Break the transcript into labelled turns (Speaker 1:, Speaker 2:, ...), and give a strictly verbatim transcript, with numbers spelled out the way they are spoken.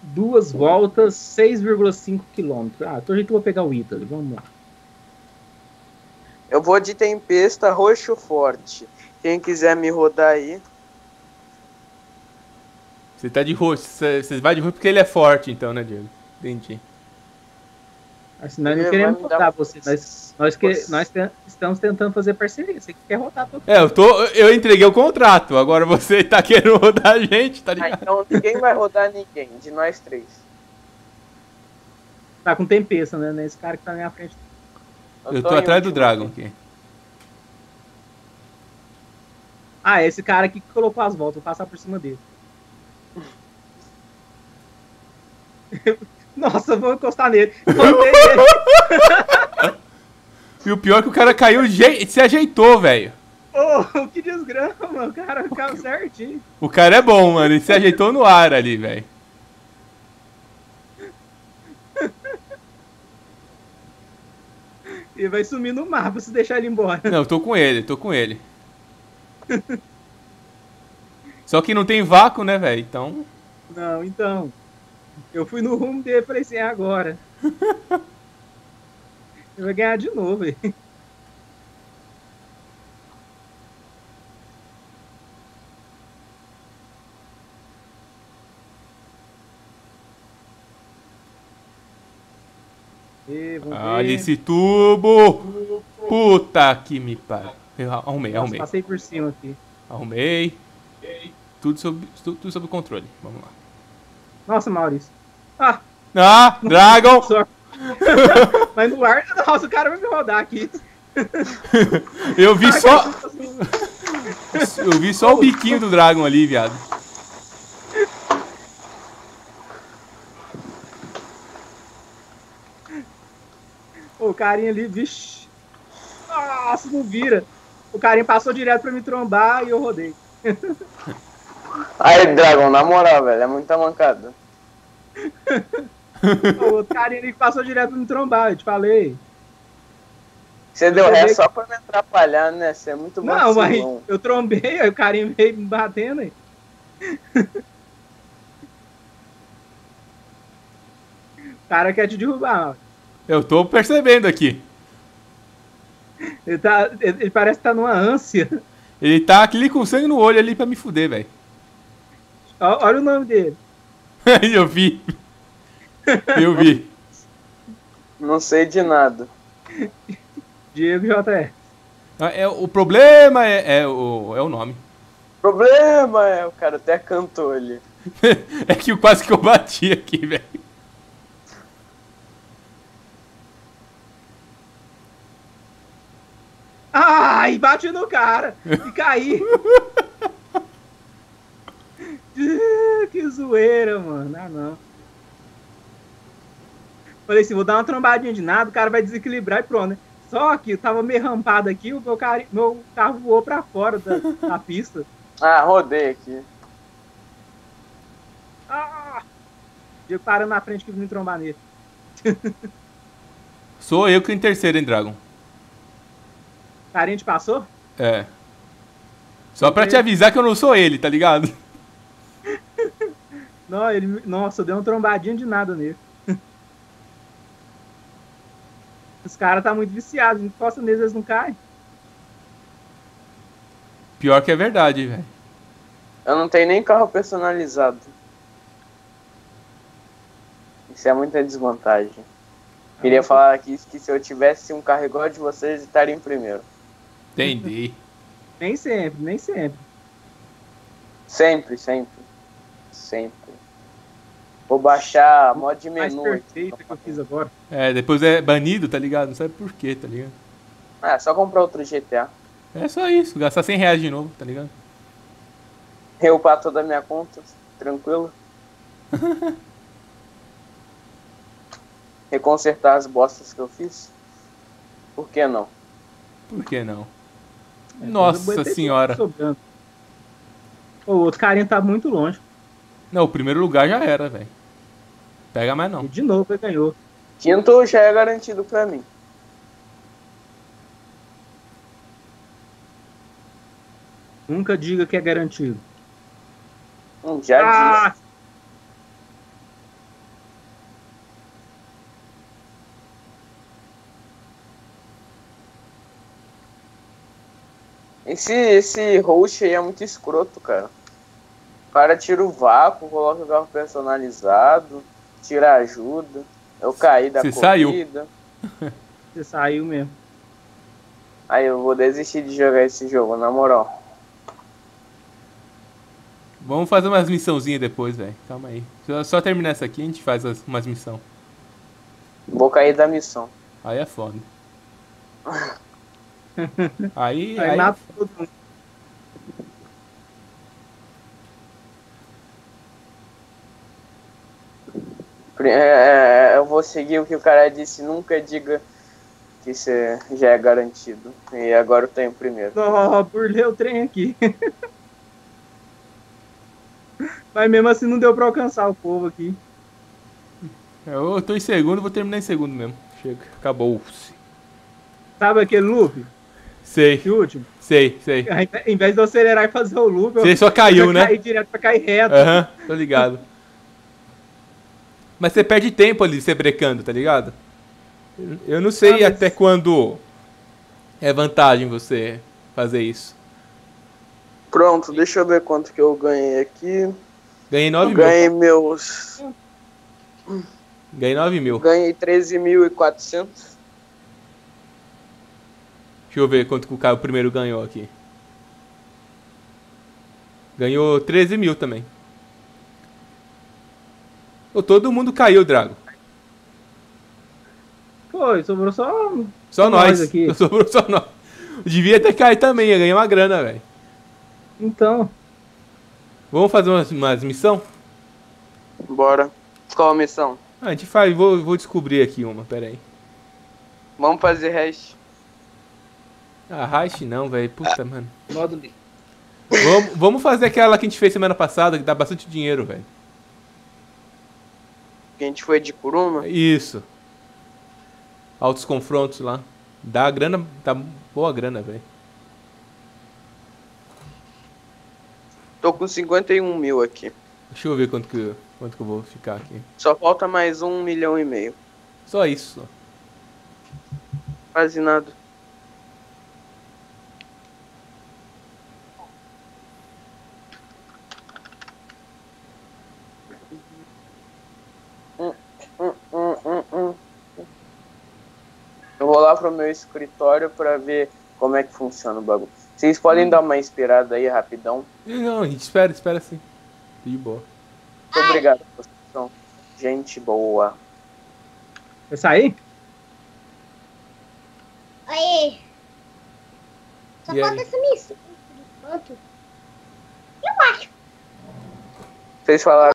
Speaker 1: Duas voltas, seis vírgula cinco quilômetros. Ah, então a gente vai pegar o Ítalo, vamos lá.
Speaker 2: Eu vou de Tempesta Roxo Forte. Quem quiser me rodar aí.
Speaker 3: Você tá de roxo, você, você vai de roxo porque ele é forte, então, né, Diego? Entendi.
Speaker 1: Assim, nós
Speaker 2: Ele
Speaker 1: não
Speaker 2: vai
Speaker 1: queremos
Speaker 2: me dar
Speaker 1: rodar
Speaker 2: um-
Speaker 1: você. Nós, nós, que, nós te- estamos tentando fazer parceria. Você que quer rodar todo
Speaker 3: É, eu, tô, eu entreguei o contrato, agora você tá querendo rodar a gente, tá
Speaker 2: Ah,
Speaker 3: ligado?
Speaker 2: então ninguém vai rodar ninguém, de nós três.
Speaker 1: Tá com tempesta, né? Esse cara que tá na minha frente.
Speaker 3: Eu
Speaker 2: tô
Speaker 3: tô
Speaker 2: em
Speaker 3: atrás do
Speaker 2: último
Speaker 3: Dragon
Speaker 2: aqui.
Speaker 3: aqui.
Speaker 1: Ah, esse cara aqui que colocou as voltas. Vou passar por cima dele. Nossa, vou encostar nele. Rodei ele.
Speaker 3: E o pior é que o cara caiu, je- se ajeitou, velho.
Speaker 1: Oh, que desgrama. O cara ficava certinho.
Speaker 3: O cara é bom, mano, ele se ajeitou no ar ali, velho.
Speaker 1: Ele vai sumir no mapa se deixar ele embora.
Speaker 3: Não, eu tô com ele, tô com ele. Só que não tem vácuo, né, velho? Então.
Speaker 1: Não, então. Eu fui no rumo dele e falei assim, é agora. Ele vai ganhar de novo. Hein? E, vamos ver.
Speaker 3: Olha esse tubo! Puta que me pariu. Eu arrumei,
Speaker 1: Nossa,
Speaker 3: arrumei.
Speaker 1: passei por cima aqui.
Speaker 3: Arrumei. Tudo sob, tudo, tudo sob controle. Vamos lá.
Speaker 1: Nossa, Maurício. Ah!
Speaker 3: Ah, Dragon!
Speaker 1: Só. Mas no ar, nossa, o cara vai me rodar aqui.
Speaker 3: Eu vi só. Eu vi só o biquinho do Dragon ali, viado.
Speaker 1: O carinha ali, vixi. Nossa, não vira. O carinha passou direto pra me trombar e eu rodei.
Speaker 2: Aí, Dragon, na moral, velho, é muita mancada.
Speaker 1: O outro carinha ali que passou direto pra me trombar, eu te falei.
Speaker 2: Você deu
Speaker 1: Eu
Speaker 2: ré
Speaker 1: dei-
Speaker 2: só pra me atrapalhar, né? Você é muito
Speaker 1: Não, mas
Speaker 2: vacilão.
Speaker 1: eu trombei, aí o carinha veio me batendo aí. O cara quer te derrubar, ó.
Speaker 3: Eu tô percebendo aqui.
Speaker 1: Ele, tá, ele, ele parece que tá numa ânsia.
Speaker 3: Ele tá ali com sangue no olho ali pra me fuder, velho.
Speaker 1: Ó, olha o nome dele.
Speaker 3: Eu vi. Eu vi.
Speaker 2: Não sei de nada.
Speaker 1: Diego J R.
Speaker 3: Ah, É, o problema é, é o, é o nome.
Speaker 2: Problema é, o cara até cantou ali.
Speaker 3: É que eu quase que eu bati aqui, velho.
Speaker 1: Ai, bate no cara e caí. Que zoeira, mano. Ah, não. Falei assim, vou dar uma trombadinha de nada, o cara vai desequilibrar e pronto, né? Só que eu tava meio rampado aqui, o meu, car... meu carro voou pra fora da, da pista.
Speaker 2: Ah, rodei aqui.
Speaker 1: Ah! Diego parando na frente que eu vim trombar nele.
Speaker 3: Sou eu que em terceiro, hein, Dragon.
Speaker 1: O carinha te passou?
Speaker 3: É. Só pra te avisar que eu não sou ele, tá ligado?
Speaker 1: Não, ele... Nossa, eu dei uma trombadinha de nada nele. Os caras tá muito viciados, encosta neles, eles não caem.
Speaker 3: Pior que é verdade, velho.
Speaker 2: Eu não tenho nem carro personalizado. Isso é muita desvantagem. Queria falar aqui que se eu tivesse um carro igual de vocês, eu estaria em primeiro.
Speaker 3: Entendi.
Speaker 1: Nem sempre, nem sempre.
Speaker 2: Sempre, sempre. Sempre. Vou baixar a mod de
Speaker 1: Mais
Speaker 2: menu.
Speaker 1: perfeita que eu fiz agora.
Speaker 3: É, depois é banido, tá ligado? Não sabe por quê, tá ligado?
Speaker 2: Ah, só comprar outro G T A.
Speaker 3: É só isso, gastar cem reais de novo, tá ligado?
Speaker 2: Reupar toda a minha conta, tranquilo. Reconsertar as bostas que eu fiz. Por que não?
Speaker 3: Por que não?
Speaker 1: É,
Speaker 3: Nossa
Speaker 1: coisa
Speaker 3: senhora.
Speaker 1: sobrando. O outro carinha tá muito longe.
Speaker 3: Não, o primeiro lugar já era, velho. Pega mais
Speaker 1: E
Speaker 3: não.
Speaker 1: de novo ele ganhou.
Speaker 2: Quinto já é garantido pra mim.
Speaker 1: Nunca diga que é garantido.
Speaker 2: Hum, já
Speaker 1: Ah!
Speaker 2: disse. Esse, esse host aí é muito escroto, cara. O cara tira o vácuo, coloca o carro personalizado, tira a ajuda. Eu caí da
Speaker 3: Você
Speaker 2: corrida.
Speaker 3: saiu.
Speaker 1: Você saiu mesmo.
Speaker 2: Aí eu vou desistir de jogar esse jogo, na moral.
Speaker 3: Vamos fazer umas missãozinhas depois, velho. Calma aí. Só, só terminar essa aqui, a gente faz as, umas missão.
Speaker 2: Vou cair da missão.
Speaker 3: Aí é foda. Aí,
Speaker 1: Aí
Speaker 3: aí
Speaker 1: mata todo mundo.
Speaker 2: É, eu vou seguir o que o cara disse, nunca diga que você já é garantido. E agora eu tô em primeiro.
Speaker 1: Ó, burlei o trem aqui. Mas mesmo assim não deu pra alcançar o povo aqui.
Speaker 3: eu tô em segundo, vou terminar em segundo mesmo. Chega, acabou-se.
Speaker 1: Sabe aquele loop?
Speaker 3: Sei,
Speaker 1: Esse último?
Speaker 3: sei, sei.
Speaker 1: Aí, em vez de eu acelerar e fazer o loop,
Speaker 3: Você
Speaker 1: eu
Speaker 3: só caiu,
Speaker 1: eu
Speaker 3: né?
Speaker 1: caí direto pra cair reto.
Speaker 3: Aham, tô ligado. Mas você perde tempo ali, você brecando, tá ligado? Eu não sei
Speaker 1: Ah, mas-
Speaker 3: até quando é vantagem você fazer isso.
Speaker 2: Pronto, deixa eu ver quanto que eu ganhei aqui.
Speaker 3: Ganhei
Speaker 2: Eu
Speaker 3: nove
Speaker 2: ganhei meus...
Speaker 3: mil. Ganhei nove mil.
Speaker 2: Ganhei treze mil e quatrocentos.
Speaker 3: Deixa eu ver quanto que o cara o primeiro ganhou aqui. Ganhou treze mil também. Ô, todo mundo caiu, Drago.
Speaker 1: Foi, sobrou só.
Speaker 3: Só nós.
Speaker 1: Nós aqui.
Speaker 3: Sobrou só nós. Devia ter caído também, ia ganhar uma grana, velho.
Speaker 1: Então.
Speaker 3: Vamos fazer umas, umas missão?
Speaker 2: Bora. Qual a missão?
Speaker 3: Ah, a gente faz, vou, vou descobrir aqui uma, pera aí.
Speaker 2: Vamos fazer hash.
Speaker 3: Ah, Heist não, velho. Puta, mano.
Speaker 1: Modo livre.
Speaker 3: Vamos, vamos fazer aquela que a gente fez semana passada, que dá bastante dinheiro, velho.
Speaker 2: Que a gente foi de Kuruma.
Speaker 3: Isso. Altos confrontos lá. Dá grana, dá boa grana, velho.
Speaker 2: Tô com cinquenta e um mil aqui.
Speaker 3: Deixa eu ver quanto que, quanto que eu vou ficar aqui.
Speaker 2: Só falta mais um milhão e meio.
Speaker 3: Só isso. Só.
Speaker 2: Quase nada. Hum, hum, hum, hum, hum. Eu vou lá pro meu escritório pra ver como é que funciona o bagulho. Vocês podem dar uma inspirada aí rapidão?
Speaker 3: Não, a gente espera, espera sim. De boa.
Speaker 2: Muito obrigado, vocês são gente boa.
Speaker 1: Vai sair?
Speaker 4: Aí. Só
Speaker 3: E
Speaker 4: falta
Speaker 3: aí?
Speaker 4: essa missão. Por enquanto. Eu acho.
Speaker 2: Vocês falaram